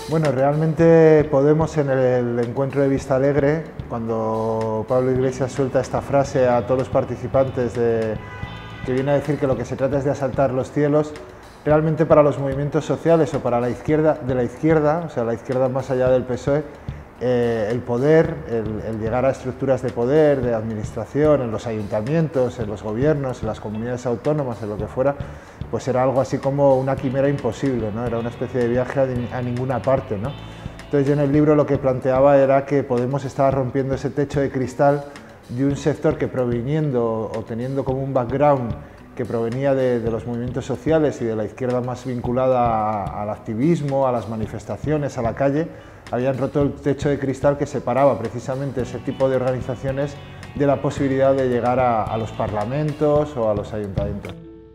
Bueno, realmente Podemos en el encuentro de Vistalegre, cuando Pablo Iglesias suelta esta frase a todos los participantes que viene a decir que lo que se trata es de asaltar los cielos, realmente para los movimientos sociales o para la izquierda, o sea, la izquierda más allá del PSOE, el poder, el llegar a estructuras de poder, de administración, en los ayuntamientos, en los gobiernos, en las comunidades autónomas, en lo que fuera, pues era algo así como una quimera imposible, ¿no? Era una especie de viaje a ninguna parte, ¿no? Entonces yo en el libro lo que planteaba era que Podemos estaba rompiendo ese techo de cristal de un sector que proviniendo o teniendo como un background que provenía de los movimientos sociales y de la izquierda más vinculada al activismo, a las manifestaciones, a la calle, habían roto el techo de cristal que separaba precisamente ese tipo de organizaciones de la posibilidad de llegar a los parlamentos o a los ayuntamientos.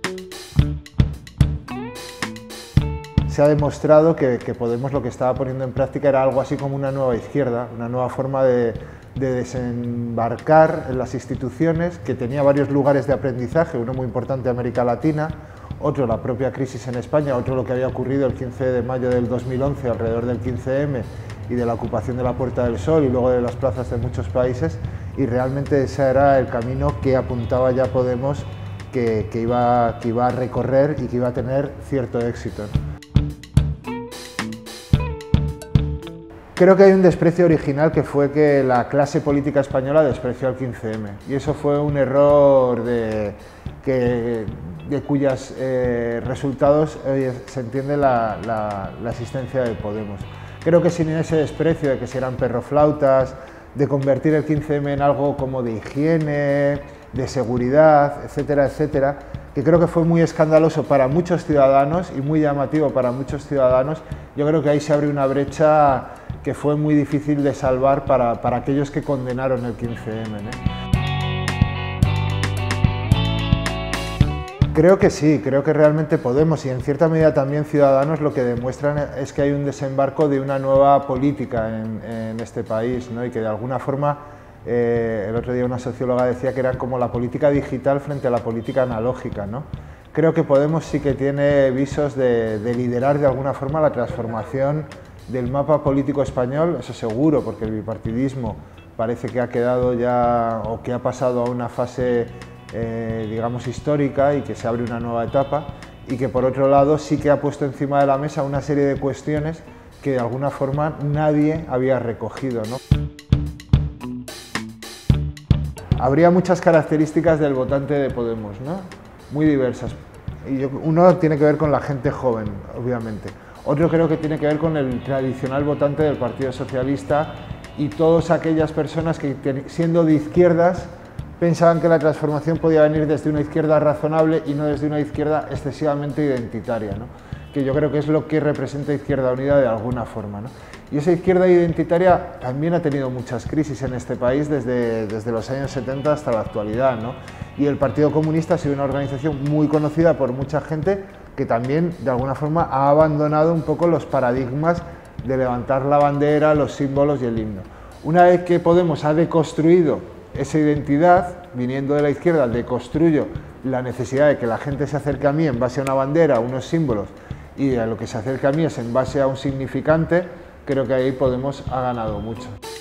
Se ha demostrado que Podemos lo que estaba poniendo en práctica era algo así como una nueva izquierda, una nueva forma de desembarcar en las instituciones, que tenía varios lugares de aprendizaje, uno muy importante América Latina, otro la propia crisis en España, otro lo que había ocurrido el 15 de mayo del 2011 alrededor del 15M y de la ocupación de la Puerta del Sol y luego de las plazas de muchos países, y realmente ese era el camino que apuntaba ya Podemos que iba a recorrer y que iba a tener cierto éxito, ¿no? Creo que hay un desprecio original que fue que la clase política española despreció al 15M y eso fue un error de cuyos resultados se entiende la existencia de Podemos. Creo que sin ese desprecio de que si eran perroflautas, de convertir el 15M en algo como de higiene, de seguridad, etcétera, etcétera, que creo que fue muy escandaloso para muchos ciudadanos y muy llamativo para muchos ciudadanos, yo creo que ahí se abre una brecha que fue muy difícil de salvar para aquellos que condenaron el 15M, ¿no? Creo que sí, creo que realmente Podemos y en cierta medida también Ciudadanos lo que demuestran es que hay un desembarco de una nueva política en este país, ¿no? Y que de alguna forma, el otro día una socióloga decía que era como la política digital frente a la política analógica, ¿no? Creo que Podemos sí que tiene visos de liderar de alguna forma la transformación del mapa político español, eso seguro, porque el bipartidismo parece que ha quedado ya o que ha pasado a una fase digamos histórica y que se abre una nueva etapa, y que por otro lado sí que ha puesto encima de la mesa una serie de cuestiones que de alguna forma nadie había recogido, ¿no? Habría muchas características del votante de Podemos, ¿no? Muy diversas, y uno tiene que ver con la gente joven, obviamente. Otro creo que tiene que ver con el tradicional votante del Partido Socialista y todas aquellas personas que, siendo de izquierdas, pensaban que la transformación podía venir desde una izquierda razonable y no desde una izquierda excesivamente identitaria, ¿no? Que yo creo que es lo que representa Izquierda Unida de alguna forma, ¿no? Y esa izquierda identitaria también ha tenido muchas crisis en este país desde los años 70 hasta la actualidad, ¿no? Y el Partido Comunista ha sido una organización muy conocida por mucha gente que también de alguna forma ha abandonado un poco los paradigmas de levantar la bandera, los símbolos y el himno. Una vez que Podemos ha deconstruido esa identidad, viniendo de la izquierda, deconstruyo la necesidad de que la gente se acerque a mí en base a una bandera, a unos símbolos, y a lo que se acerca a mí es en base a un significante, creo que ahí Podemos ha ganado mucho.